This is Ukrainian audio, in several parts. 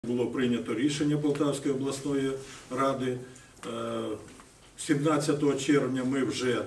Було прийнято рішення Полтавської обласної ради. 17 червня ми вже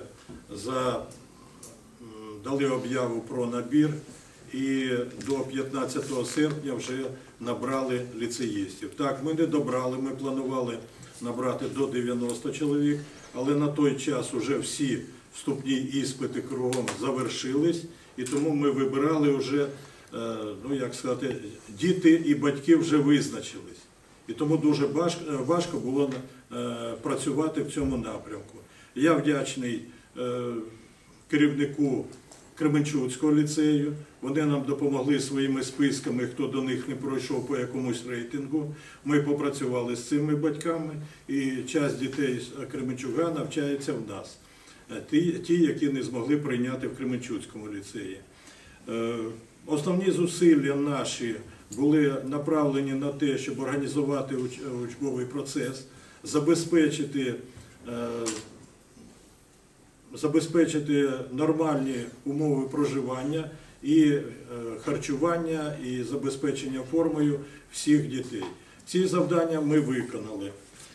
дали об'яву про набір і до 15 серпня вже набрали ліцеїстів. Так, ми не добрали, ми планували набрати до 90 чоловік, але на той час вже всі вступні іспити кругом завершились, і тому ми вибирали вже, як сказати, діти і батьки вже визначились. І тому дуже важко було працювати в цьому напрямку. Я вдячний керівнику Кременчуцького ліцею. Вони нам допомогли своїми списками, хто до них не пройшов по якомусь рейтингу. Ми попрацювали з цими батьками, і частина дітей з Кременчуга навчається в нас. Ті, які не змогли прийняти в Кременчуцькому ліцеї. Основні зусилля наші були направлені на те, щоб організувати учбовий процес, забезпечити нормальні умови проживання і харчування, і забезпечення формою всіх дітей. Ці завдання ми виконали.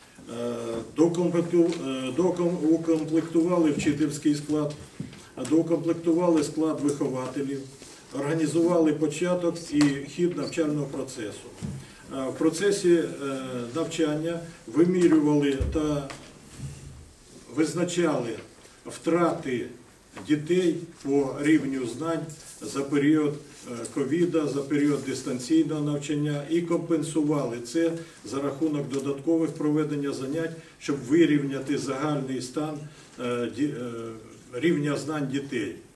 Доукомплектували вчительський склад, доукомплектували склад вихователів, організували початок і хід навчального процесу. В процесі навчання вимірювали та визначали втрати дітей по рівню знань за період ковіду, за період дистанційного навчання і компенсували це за рахунок додаткових проведення занять, щоб вирівняти загальний стан рівня знань дітей.